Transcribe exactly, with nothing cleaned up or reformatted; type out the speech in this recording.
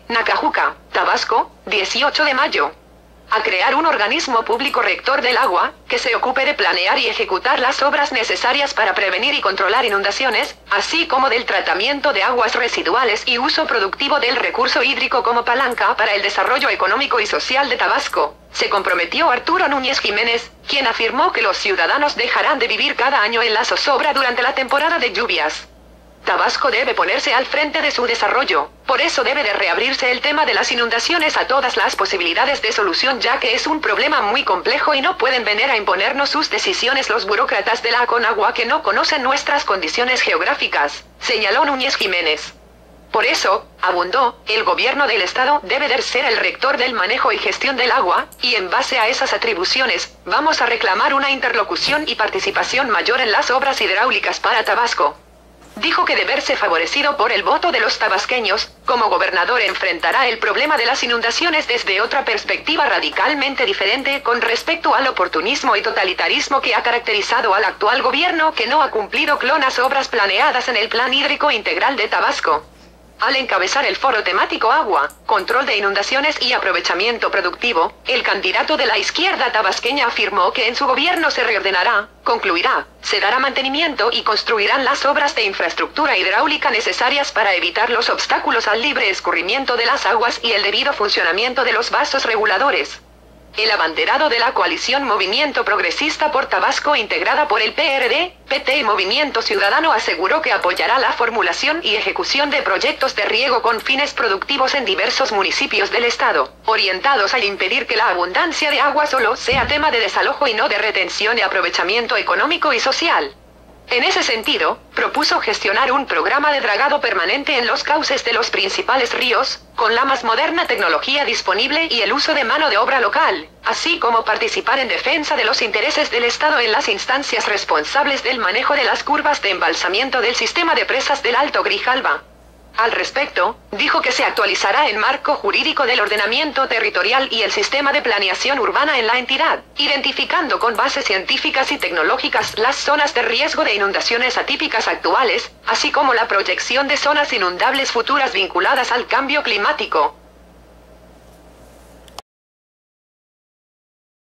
Nacajuca, Tabasco, dieciocho de mayo. A crear un organismo público rector del agua, que se ocupe de planear y ejecutar las obras necesarias para prevenir y controlar inundaciones, así como del tratamiento de aguas residuales y uso productivo del recurso hídrico como palanca para el desarrollo económico y social de Tabasco. Se comprometió Arturo Núñez Jiménez, quien afirmó que los ciudadanos dejarán de vivir cada año en la zozobra durante la temporada de lluvias. Tabasco debe ponerse al frente de su desarrollo, por eso debe de reabrirse el tema de las inundaciones a todas las posibilidades de solución, ya que es un problema muy complejo y no pueden venir a imponernos sus decisiones los burócratas de la Conagua que no conocen nuestras condiciones geográficas, señaló Núñez Jiménez. Por eso, abundó, el gobierno del estado debe de ser el rector del manejo y gestión del agua, y en base a esas atribuciones, vamos a reclamar una interlocución y participación mayor en las obras hidráulicas para Tabasco. Dijo que de verse favorecido por el voto de los tabasqueños, como gobernador enfrentará el problema de las inundaciones desde otra perspectiva radicalmente diferente con respecto al oportunismo y totalitarismo que ha caracterizado al actual gobierno, que no ha cumplido con las obras planeadas en el Plan Hídrico Integral de Tabasco. Al encabezar el foro temático Agua, Control de Inundaciones y Aprovechamiento Productivo, el candidato de la izquierda tabasqueña afirmó que en su gobierno se reordenará, concluirá, se dará mantenimiento y construirán las obras de infraestructura hidráulica necesarias para evitar los obstáculos al libre escurrimiento de las aguas y el debido funcionamiento de los vasos reguladores. El abanderado de la coalición Movimiento Progresista por Tabasco, integrada por el P R D, P T y Movimiento Ciudadano, aseguró que apoyará la formulación y ejecución de proyectos de riego con fines productivos en diversos municipios del estado, orientados a impedir que la abundancia de agua solo sea tema de desalojo y no de retención y aprovechamiento económico y social. En ese sentido, propuso gestionar un programa de dragado permanente en los cauces de los principales ríos, con la más moderna tecnología disponible y el uso de mano de obra local, así como participar en defensa de los intereses del Estado en las instancias responsables del manejo de las curvas de embalsamiento del sistema de presas del Alto Grijalva. Al respecto, dijo que se actualizará el marco jurídico del ordenamiento territorial y el sistema de planeación urbana en la entidad, identificando con bases científicas y tecnológicas las zonas de riesgo de inundaciones atípicas actuales, así como la proyección de zonas inundables futuras vinculadas al cambio climático.